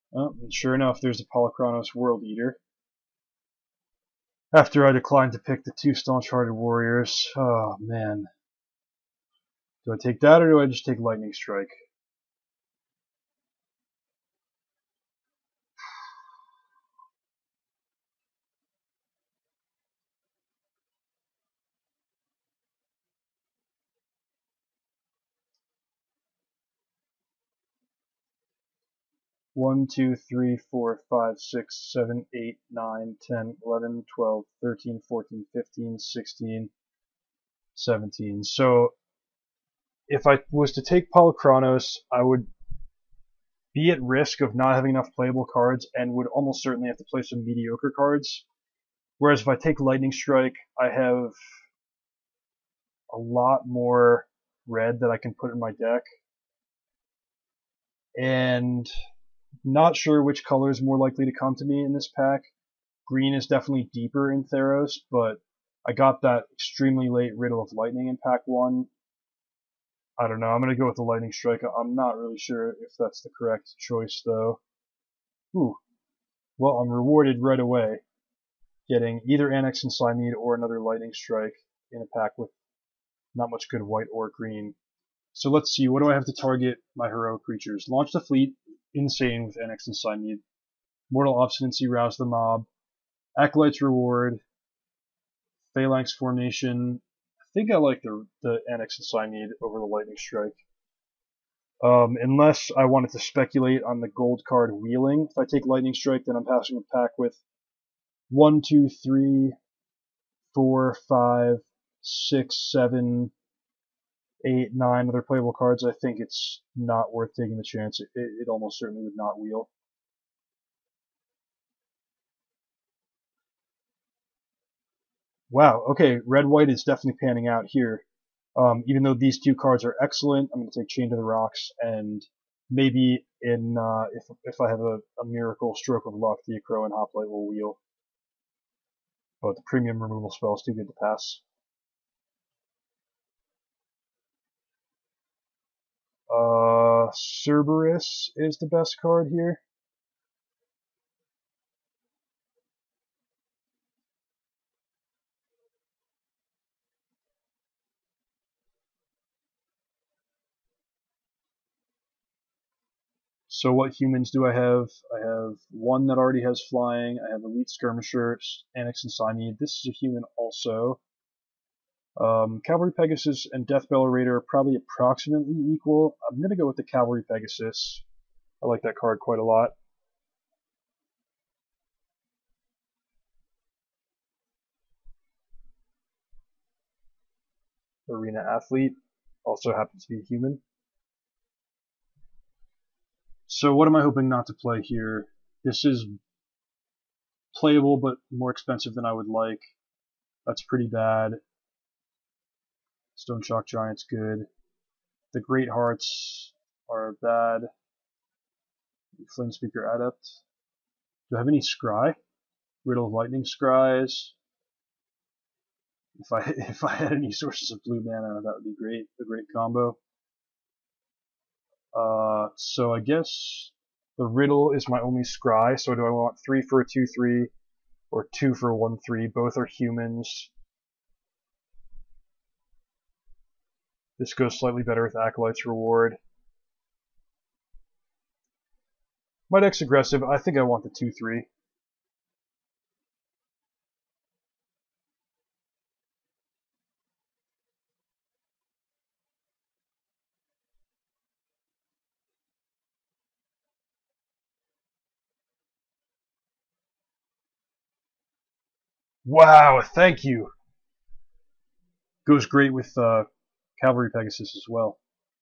Oh, and sure enough, there's a Polychronos World Eater. After I declined to pick the two Staunch-Hearted Warriors. Oh, man. Do I take that, or do I just take Lightning Strike? One, 2, 3, 4, 5, 6, 7, 8, 9, 10, 11, 12, 13, 14, 15, 16, 17. So if I was to take Polychronos, I would be at risk of not having enough playable cards and would almost certainly have to play some mediocre cards. Whereas if I take Lightning Strike, I have a lot more red that I can put in my deck. And not sure which color is more likely to come to me in this pack. Green is definitely deeper in Theros, but I got that extremely late Riddle of Lightning in pack 1. I don't know, I'm going to go with the Lightning Strike. I'm not really sure if that's the correct choice, though. Ooh. Well, I'm rewarded right away, getting either Annex and Siamede or another Lightning Strike in a pack with not much good white or green. So let's see, what do I have to target my heroic creatures? Launch the Fleet, insane with Annex and Siamede. Mortal Obstinacy, rouse the mob. Acolyte's Reward. Phalanx Formation. I think I like the Annex and Siamede over the Lightning Strike. Unless I wanted to speculate on the gold card Wheeling. If I take Lightning Strike, then I'm passing the pack with 1, 2, 3, 4, 5, 6, 7, 8, 9 other playable cards. I think it's not worth taking the chance. It almost certainly would not wheel. Wow, okay, red-white is definitely panning out here. Even though these two cards are excellent, I'm going to take Chain to the Rocks, and maybe if I have a miracle stroke of luck, the Acro and Hoplite will wheel. But the premium removal spell is too good to pass. Cerberus is the best card here. So what humans do I have? I have one that already has flying. I have Elite Skirmisher, Annex and Siamede. This is a human also. Cavalry Pegasus and Deathbell Raider are probably approximately equal. I'm going to go with the Cavalry Pegasus. I like that card quite a lot. Arena Athlete also happens to be a human. So what am I hoping not to play here? This is playable but more expensive than I would like. That's pretty bad. Stone Shock Giant's good. The Great Hearts are bad. Flamespeaker Adept. Do I have any Scry? Riddle of Lightning Scries. If I had any sources of blue mana, that would be great. A great combo. So I guess the Riddle is my only Scry. So do I want 3 for a 2/3 or 2 for a 1/3? Both are humans. This goes slightly better with Acolyte's Reward. My deck's aggressive. I think I want the 2/3. Wow, thank you. Goes great with Cavalry Pegasus as well.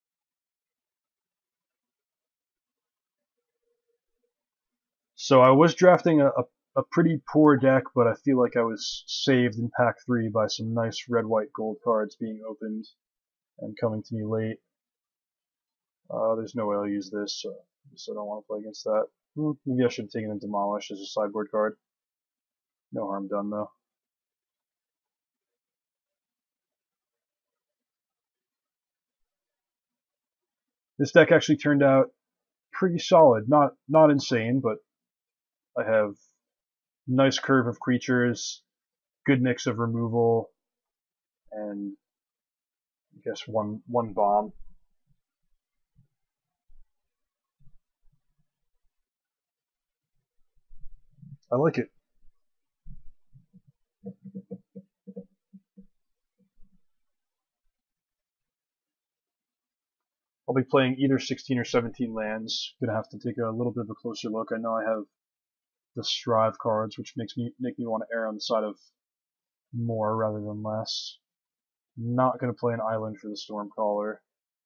So I was drafting a pretty poor deck, but I feel like I was saved in pack 3 by some nice red, white, gold cards being opened and coming to me late. There's no way I'll use this, so I don't want to play against that. Maybe I should have taken a Demolish as a sideboard card. No harm done, though. This deck actually turned out pretty solid. Not insane, but I have nice curve of creatures, good mix of removal, and I guess one bomb. I like it. I'll be playing either 16 or 17 lands. Gonna have to take a little bit of a closer look. I know I have the Strive cards, which make me want to err on the side of more rather than less. Not gonna play an island for the Stormcaller.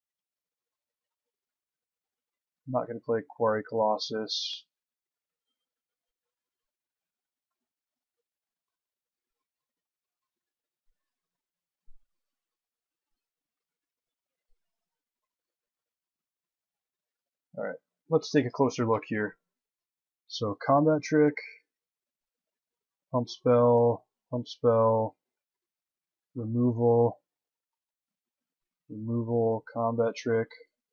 Not gonna play Quarry Colossus. Alright, let's take a closer look here. So Combat Trick, Pump Spell, Removal, Combat Trick.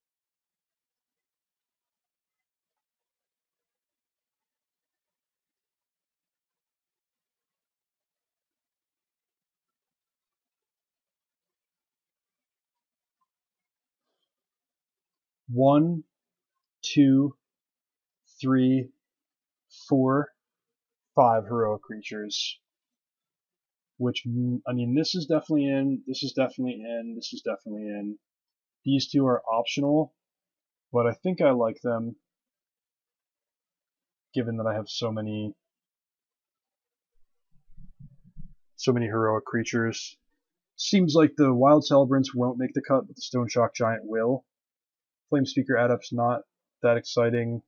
One, two, three, 4, 5 heroic creatures. Which, I mean, this is definitely in, this is definitely in, this is definitely in. These two are optional, but I think I like them, given that I have so many heroic creatures. Seems like the Wild Celebrants won't make the cut, but the Stone Shock Giant will. Flamespeaker Adept's not that exciting.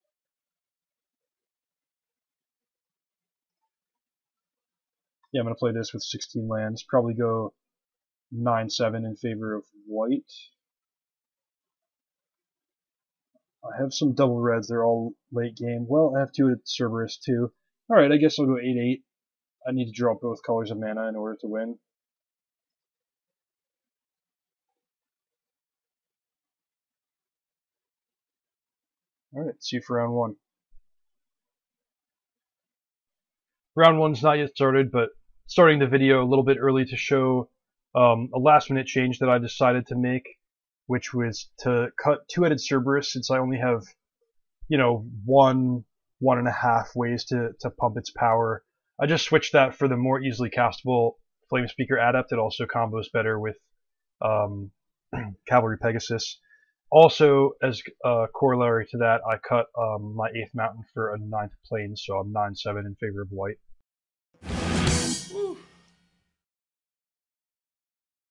Yeah, I'm going to play this with 16 lands. Probably go 9-7 in favor of white. I have some double reds. They're all late game. Well, I have two at Cerberus too. Alright, I guess I'll go 8-8. I need to draw both colors of mana in order to win. Alright, see you for round one. Round one's not yet started, but starting the video a little bit early to show a last minute change that I decided to make, which was to cut two-headed Cerberus, since I only have, you know, one and a half ways to pump its power. I just switched that for the more easily castable Flamespeaker Adept. It also combos better with Cavalry Pegasus. Also, as a corollary to that, I cut my 8th mountain for a 9th plane, so I'm 9-7 in favor of white.